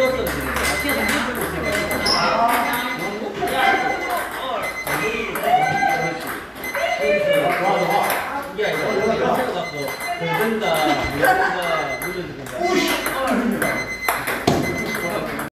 들었어야 되는데. 계속 들고 있으니까. 이게 아니라 이렇게 갖고 공 된다.